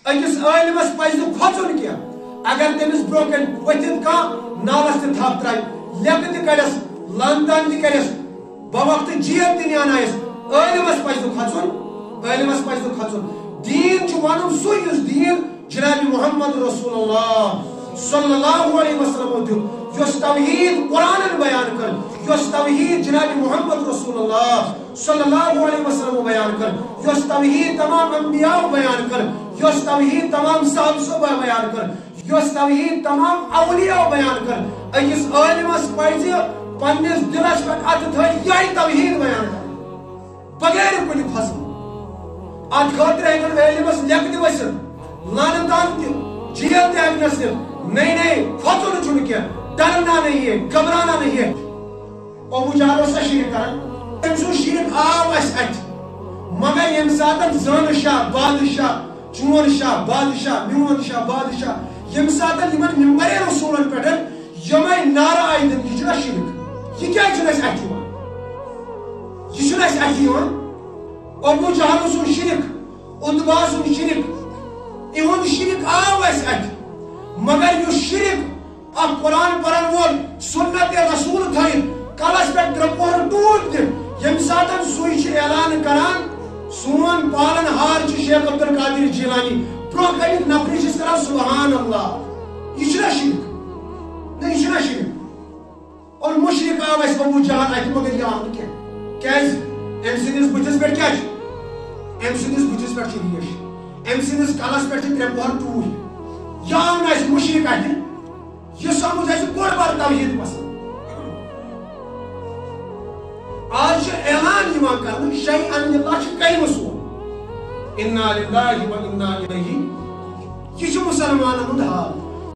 اکس عالمس پزِ نہٕ کھۄژُن کینٛہہ اگر تٔمِس برونٛہہ کَنہِ ؤتھِتھ کانٛہہ نالس تہِ تھپھ ترٛایہِ لیٚکھٕ تہِ کڑٮ۪س لن تان تہِ کڑٮ۪س بوقتہٕ جیب تہِ نیانایس عالمس پزِ نہٕ کھۄژُن عالمس پزِ نہٕ کھۄژُن دیٖن چھُ ونُن سُہ یُس دیٖن جناب محمد رسول اللہ صلی اللہ علیہ وسلم دیُت یُس توحید قرآنن بیان کر یُس توحید جناب محمد رسول اللہ صلی اللہ علیہ وسلم بیان کر یُس توحید تمام انبیاء بیان کر یُس توحید تمام صحابہ بیان کر یُس توحید تمام اولیاء بیان کر أکِس عالمس پزِ پننِس دلس پٮ۪ٹھ اتھٕ تھٲیِتھ یہے توحید بیان کر بغیر کُنہِ کھۄژنہٕ ات خٲطرٕ ہیٚکن عالمس لیٚکھٕ تہِ ؤسِتھ لانہٕ تان تہِ جیل تہِ ہیٚکہِ نٔژِتھ نہیں کھۄژُن چھُنہٕ کینٛہہ ڈرنا نہیں ہے گھبرانا نہیں ہے ابو جہل اوس شرک کران تٔمۍ سُنٛد شرک آو اَسہِ اَتھِ مگر ییٚمہِ ساتہٕ زٲنہٕ شاہ بادشاہ چون شاہ بادشاہ میون شاہ بادشاہ ییٚمہِ ساتہٕ یِمن ممبرے رسوٗلن پٮ۪ٹھ یِمے نعرٕ آیہِ دِنہٕ یہِ چھُنہ شرک یہِ کیازِ چھُنہٕ اَسہِ اَتھِ یِوان یہِ چھُنہٕ اَسہِ اَتھِ یِوان ابو جہل سُنٛد شرک عتبہ سُنٛد شرک یِہُنٛد شرک آو اَسہِ اَتھِ مگر یُس شرک اکھ قرآن پرن وول سنت رسول تھٲیِتھ کلس پٮ۪ٹھ درپور ٹوٗٹ دِتھ ییٚمہِ ساتہٕ سُے چھُ اعلان کران سون پالن ہار چھُ شیخ عبد القادر جیلانی برونٛہہ کَنہِ نفری چھِس کران سبحان اللہ یہِ چھُنہ شرک نہ یہِ چھُنہ شرک اور مشرک آو اَسہِ ابو جہل اَتھِ مگر یہِ آو نہٕ کینٛہہ کیازِ أمۍ سٕنٛدِس بٕتھِس پٮ۪ٹھ کیاہ چھُ أمۍ سٕنٛدِس بٕتھِس پٮ۪ٹھ چھِ ریش أمۍ سٕنٛدِس کلس پٮ۪ٹھ چھِ ترٛےٚ پۄہر ٹوٗرۍ یہِ آو نہٕ اَسہِ مشرک اَتھِ یہ سمجھ اَسہِ بوٚڑ بار توحید پسند آج چھُ اعلان یِوان کرنہٕ شیئن للہ چھُ کلمہٕ سون انا للہ و انا الیہ یہ چھُ مسلمانن ہُنٛد حال